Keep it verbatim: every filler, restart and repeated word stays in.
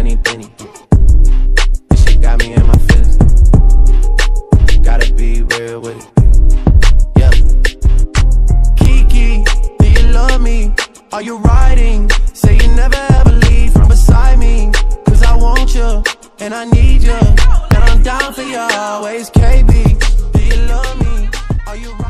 me thinking. This shit got me in my feelings. Gotta be real with it. Yeah. Kiki, do you love me? Are you riding? Say you never ever leave from beside me. Cause I want you, and I need you, and I'm down for you always. K B, do you love me? Are you riding?